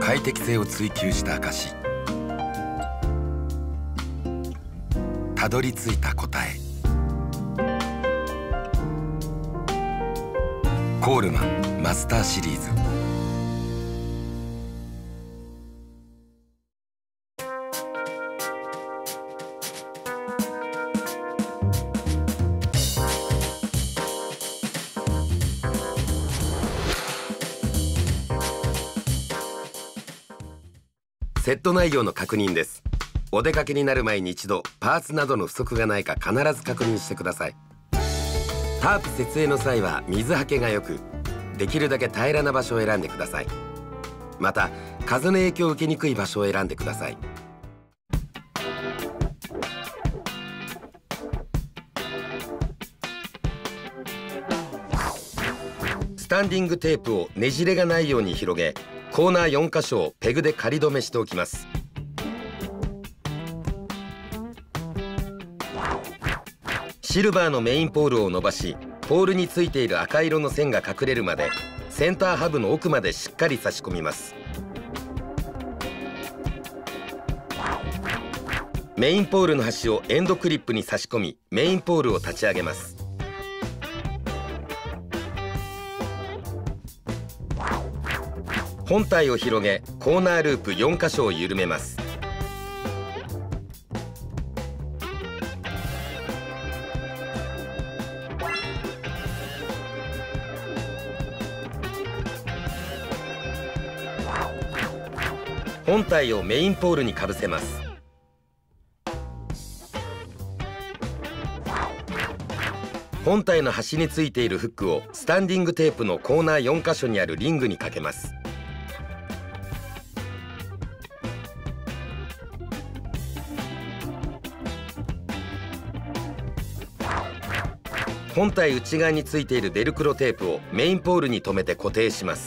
快適性を追求した証。たどり着いた答え。コールマンマスターシリーズ。セット内容の確認です。お出かけになる前に一度パーツなどの不足がないか必ず確認してください。タープ設営の際は水はけが良く、できるだけ平らな場所を選んでください。また風の影響を受けにくい場所を選んでください。スタンディングテープをねじれがないように広げ、コーナー4箇所をペグで仮止めしておきます。シルバーのメインポールを伸ばし、ポールについている赤色の線が隠れるまでセンターハブの奥までしっかり差し込みます。メインポールの端をエンドクリップに差し込み、メインポールを立ち上げます。本体を広げ、コーナーループ4箇所を緩めます。本体をメインポールにかぶせます。本体の端についているフックをスタンディングテープのコーナー4箇所にあるリングにかけます。本体内側についているベルクロテープをメインポールに留めて固定します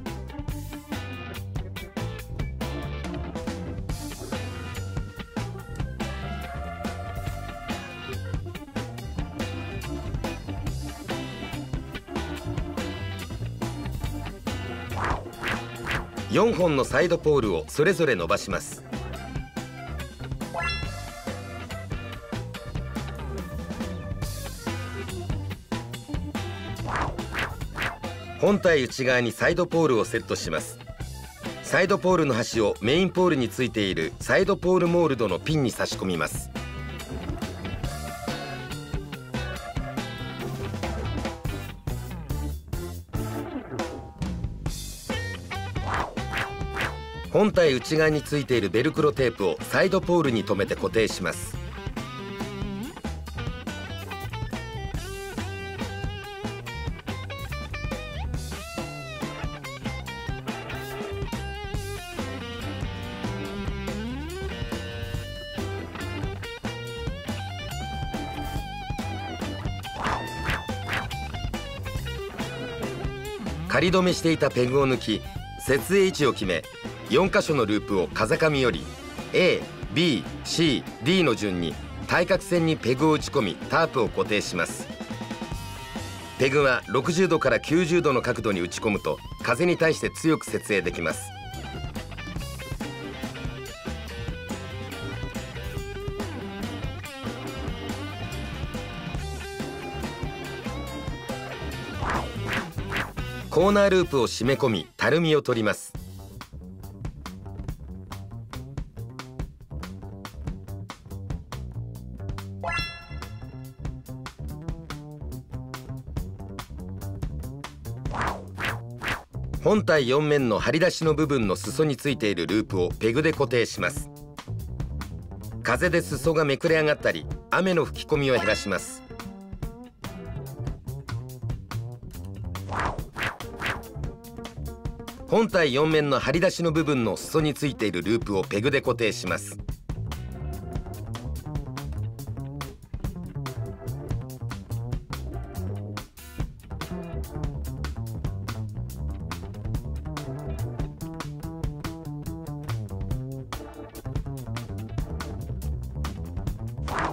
。4本のサイドポールをそれぞれ伸ばします。本体内側にサイドポールをセットします。サイドポールの端をメインポールについているサイドポールモールドのピンに差し込みます。本体内側についているベルクロテープをサイドポールに留めて固定します。仮止めしていたペグを抜き、設営位置を決め、4箇所のループを風上より A、B、C、D の順に対角線にペグを打ち込み、タープを固定します。ペグは60度から90度の角度に打ち込むと風に対して強く設営できます。コーナーループを締め込み、たるみを取ります。本体4面の張り出しの部分の裾についているループをペグで固定します。風で裾がめくれ上がったり、雨の吹き込みを減らします。本体4面の張り出しの部分の裾についているループをペグで固定します。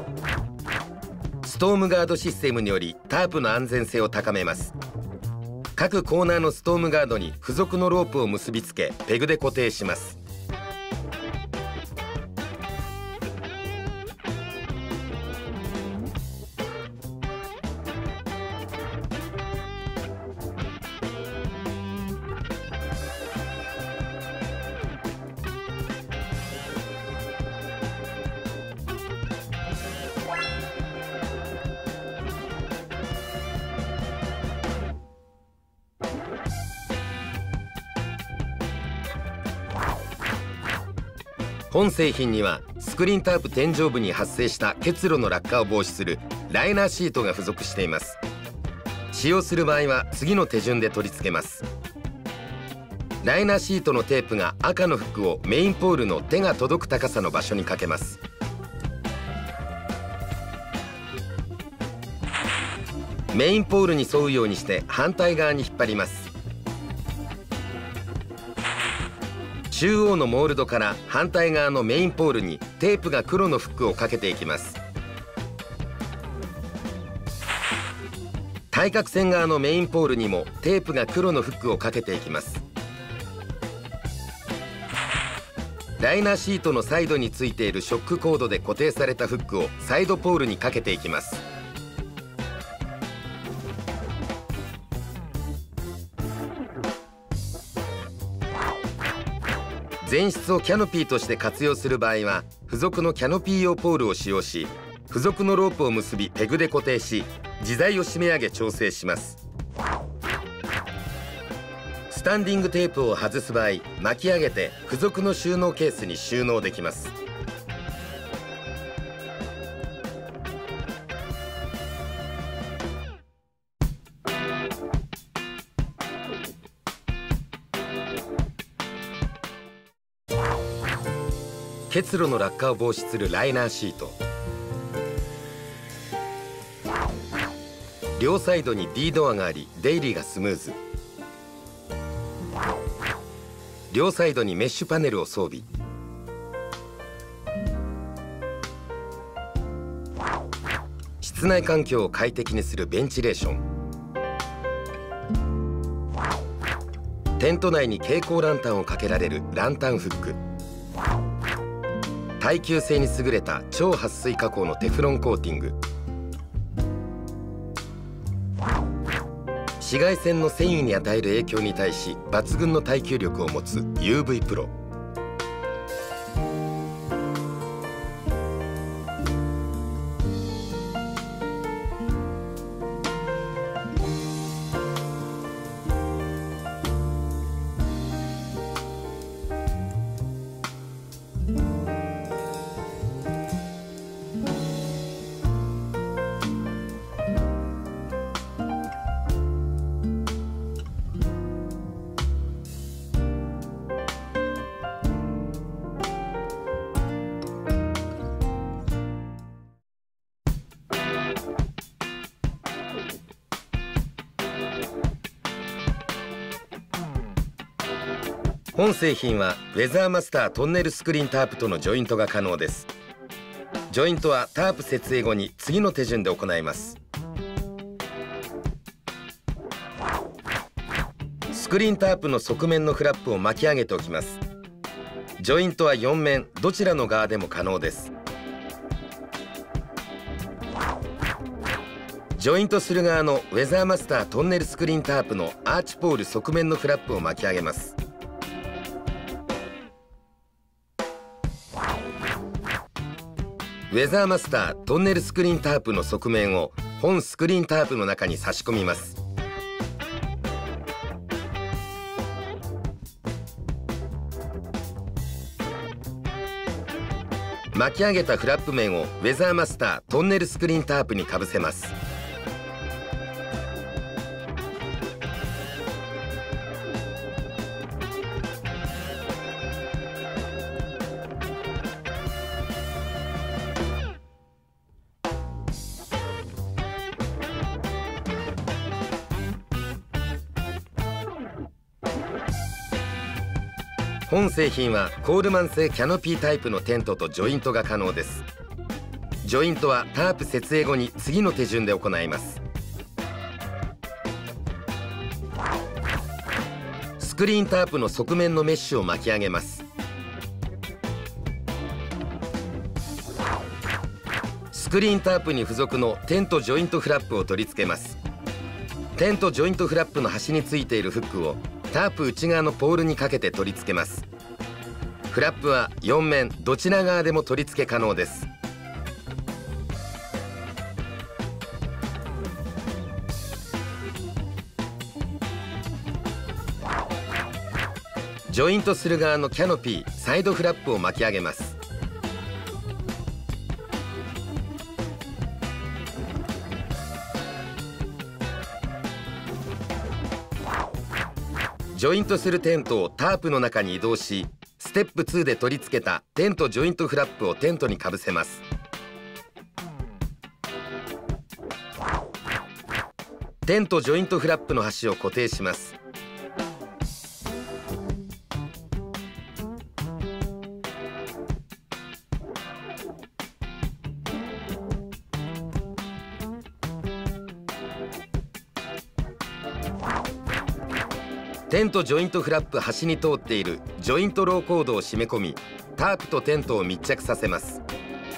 ストームガードシステムによりタープの安全性を高めます。 各コーナーのストームガードに付属のロープを結びつけペグで固定します。本製品にはスクリーンタープ天井部に発生した結露の落下を防止するライナーシートが付属しています。使用する場合は次の手順で取り付けます。ライナーシートのテープが赤のフックをメインポールの手が届く高さの場所にかけます。メインポールに沿うようにして反対側に引っ張ります。中央のモールドから反対側のメインポールにテープが黒のフックをかけていきます。対角線側のメインポールにもテープが黒のフックをかけていきます。ライナーシートのサイドについているショックコードで固定されたフックをサイドポールにかけていきます。前室をキャノピーとして活用する場合は付属のキャノピー用ポールを使用し、付属のロープを結びペグで固定し、自在を締め上げ調整します。スタンディングテープを外す場合、巻き上げて付属の収納ケースに収納できます。結露の落下を防止するライナーシート。両サイドに D ドアがあり出入りがスムーズ。両サイドにメッシュパネルを装備。室内環境を快適にするベンチレーション。テント内に蛍光ランタンをかけられるランタンフック。耐久性に優れた超撥水加工のテフロンコーティング。紫外線の繊維に与える影響に対し抜群の耐久力を持つ UV プロ。本製品はウェザーマスタートンネルスクリーンタープとのジョイントが可能です。ジョイントはタープ設営後に次の手順で行います。スクリーンタープの側面のフラップを巻き上げておきます。ジョイントは4面どちらの側でも可能です。ジョイントする側のウェザーマスタートンネルスクリーンタープのアーチポール側面のフラップを巻き上げます。ウェザーマスタートンネルスクリーンタープの側面を本スクリーンタープの中に差し込みます。巻き上げたフラップ面をウェザーマスタートンネルスクリーンタープにかぶせます。本製品はコールマン製キャノピータイプのテントとジョイントが可能です。ジョイントはタープ設営後に次の手順で行います。 スクリーンタープの側面のメッシュを巻き上げます。スクリーンタープに付属のテントジョイントフラップを取り付けます。テントジョイントフラップの端についているフックをタープ内側のポールにかけて取り付けます。フラップは4面どちら側でも取り付け可能です。ジョイントする側のキャノピーサイドフラップを巻き上げます。ジョイントするテントをタープの中に移動し、ステップ2で取り付けたテントジョイントフラップをテントにかぶせます。テントジョイントフラップの端を固定します。テントジョイントフラップ端に通っているジョイントローコードを締め込み、タープとテントを密着させます。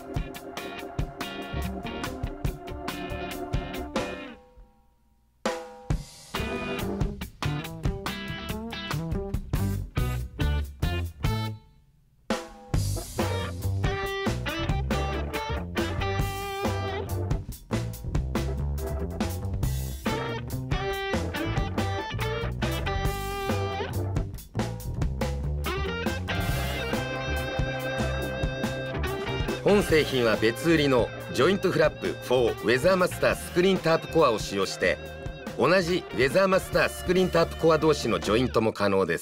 本製品は別売りのジョイントフラップ4ウェザーマスタースクリーンタープコアを使用して、同じウェザーマスタースクリーンタープコア同士のジョイントも可能です。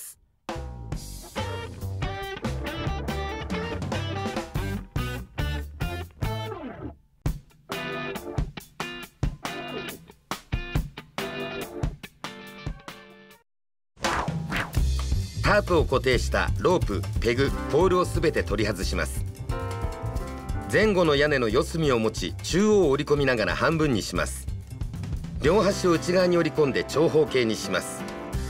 タープを固定したロープ、ペグ、ポールをすべて取り外します。前後の屋根の四隅を持ち、中央を折り込みながら半分にします。両端を内側に折り込んで長方形にします。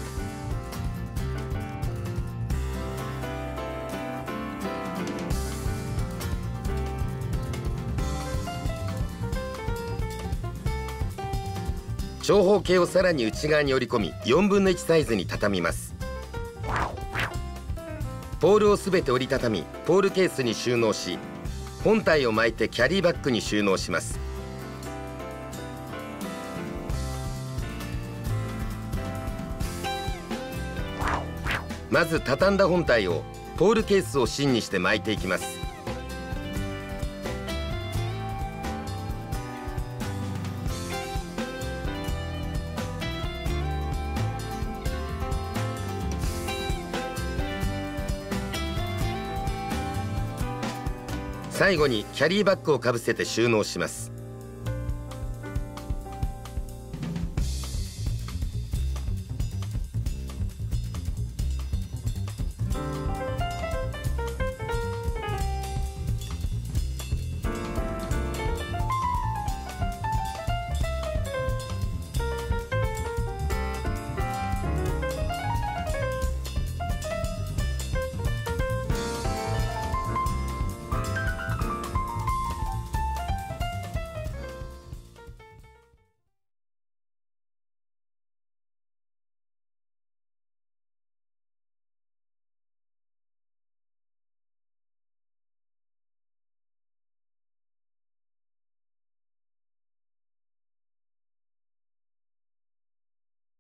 長方形をさらに内側に折り込み、4分の1サイズに畳みます。ポールをすべて折りたたみ、ポールケースに収納し、本体を巻いてキャリーバッグに収納します。まず畳んだ本体をポールケースを芯にして巻いていきます。最後にキャリーバッグをかぶせて収納します。